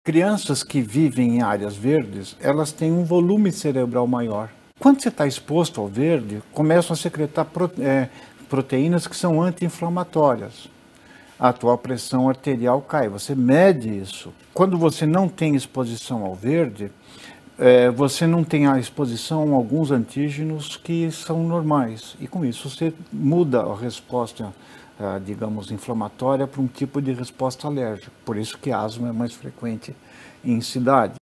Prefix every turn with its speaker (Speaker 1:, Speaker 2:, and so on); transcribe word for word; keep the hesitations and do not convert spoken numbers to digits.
Speaker 1: Crianças que vivem em áreas verdes, elas têm um volume cerebral maior. Quando você está exposto ao verde, começam a secretar prote é, proteínas que são anti-inflamatórias. A tua pressão arterial cai, você mede isso. Quando você não tem exposição ao verde, é, você não tem a exposição a alguns antígenos que são normais. E com isso você muda a resposta, é, digamos, inflamatória para um tipo de resposta alérgica. Por isso que a asma é mais frequente em cidade.